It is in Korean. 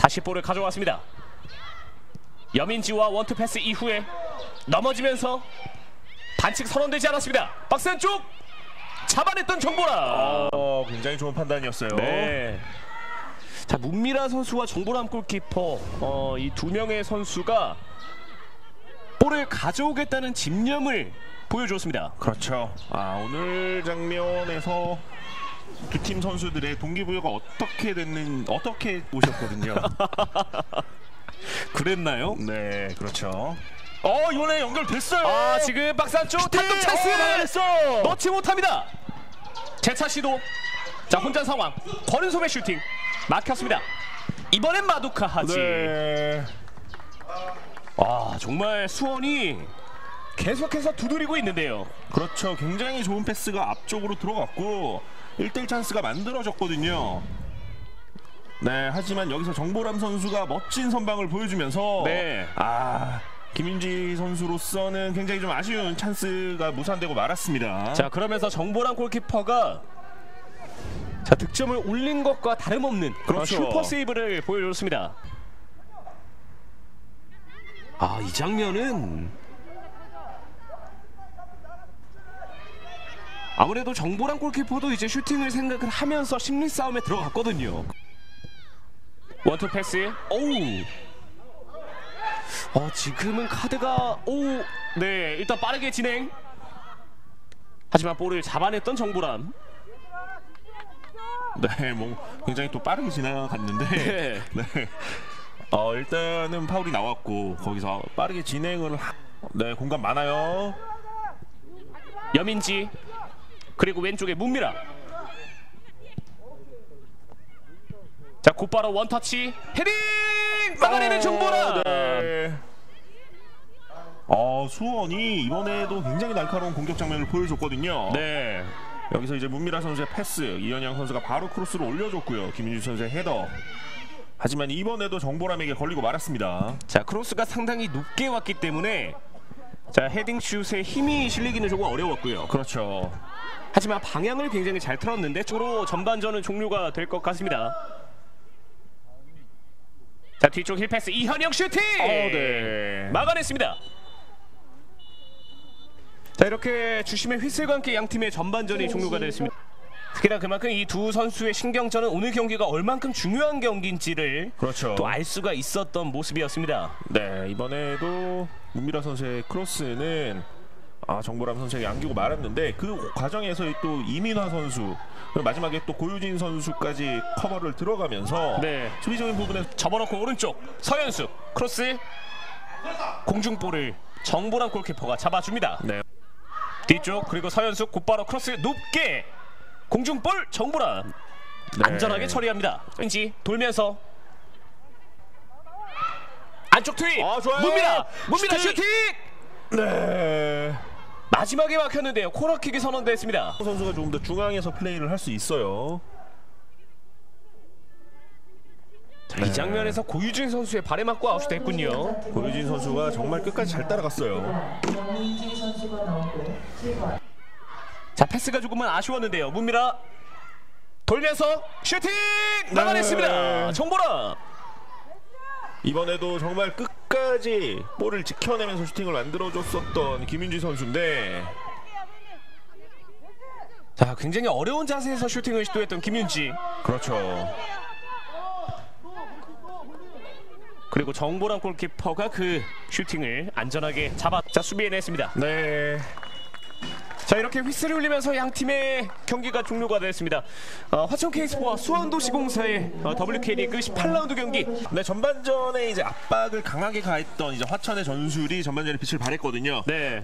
다시 볼을 가져왔습니다. 여민지와 원투 패스 이후에 넘어지면서 반칙 선언되지 않았습니다. 박스 안쪽 잡아냈던 정보람. 굉장히 좋은 판단이었어요. 네. 자, 문미라 선수와 정보람 골키퍼 이 두 명의 선수가 볼을 가져오겠다는 집념을 보여주었습니다. 그렇죠. 오늘 장면에서 두 팀 선수들의 동기부여가 어떻게 오셨거든요. 그랬나요? 네, 그렇죠. 이번에 연결됐어요. 지금 박스 안쪽 단독 찬스 넣지 못합니다. 재차 시도. 자, 혼자 상황. 권은솜의 슈팅 막혔습니다. 이번엔 마두카 하지. 네. 정말 수원이 계속해서 두드리고 있는데요. 그렇죠. 굉장히 좋은 패스가 앞쪽으로 들어갔고 1대1 찬스가 만들어졌거든요. 네, 하지만 여기서 정보람 선수가 멋진 선방을 보여주면서 네. 김윤지 선수로서는 굉장히 좀 아쉬운 찬스가 무산되고 말았습니다. 자, 그러면서 정보람 골키퍼가 득점을 올린 것과 다름없는 그렇죠. 슈퍼 세이브를 보여줬습니다. 이 장면은 아무래도 정보람 골키퍼도 이제 슈팅을 생각을 하면서 심리 싸움에 들어갔거든요. 원투 패스. 지금은 카드가 네, 일단 빠르게 진행. 하지만 볼을 잡아냈던 정보람. 네, 굉장히 또 빠르게 지나갔는데 네. 일단은 파울이 나왔고 거기서 빠르게 진행을 네, 공간 많아요. 여민지 그리고 왼쪽에 문미라. 자, 곧바로 원터치 헤딩 막아내는 정보람. 네. 수원이 이번에도 굉장히 날카로운 공격 장면을 보여줬거든요. 네. 여기서 이제 문미라 선수의 패스, 이현양 선수가 바로 크로스를 올려줬고요. 김윤주 선수의 헤더. 하지만 이번에도 정보람에게 걸리고 말았습니다. 자, 크로스가 상당히 높게 왔기 때문에 헤딩 슛에 힘이 실리기는 조금 어려웠고요. 그렇죠. 하지만 방향을 굉장히 잘 틀었는데 쪽으로 전반전은 종료가 될 것 같습니다. 자, 뒤쪽 힐패스 이현영 슈팅! 네. 막아냈습니다. 자, 이렇게 주심의 휘슬과 함께 양팀의 전반전이 종료가 됐습니다. 특히나 그만큼 이 두 선수의 신경전은 오늘 경기가 얼만큼 중요한 경기인지를 그렇죠. 또 알 수가 있었던 모습이었습니다. 네, 이번에도 문미라 선수의 크로스는 정보람 선수에게 안기고 말았는데 그 과정에서 또 이민화 선수 그리고 마지막에 또 고유진 선수까지 커버를 들어가면서 네. 수비적인 부분에 접어놓고 오른쪽 서현수 크로스 공중볼을 정보람 골키퍼가 잡아줍니다. 네. 뒤쪽 그리고 서현수 곧바로 크로스 높게 공중볼 정보람 안전하게 처리합니다. 왠지 돌면서 안쪽 투입 문미라 슈팅! 네. 마지막에 막혔는데요. 코너킥이 선언됐습니다. 선수가 조금 더 중앙에서 플레이를 할 수 있어요. 이 장면에서 고유진 선수의 발에 맞고 아웃이 됐군요. 고유진 선수가 정말 끝까지 잘 따라갔어요. 자, 패스가 조금은 아쉬웠는데요. 문미라 돌면서 슈팅! 막아냈습니다. 정보람. 이번에도 정말 끝까지 볼을 지켜내면서 슈팅을 만들어줬었던 김윤지 선수인데 자, 굉장히 어려운 자세에서 슈팅을 시도했던 김윤지. 그렇죠. 그리고 정보람 골키퍼가 그 슈팅을 안전하게 수비해냈습니다. 네. 자, 이렇게 휘슬을 울리면서 양 팀의 경기가 종료가 됐습니다. 화천 K스포와 수원도시공사의 WK리그 18라운드 경기. 네, 전반전에 이제 압박을 강하게 가했던 이제 화천의 전술이 전반전에 빛을 발했거든요. 네.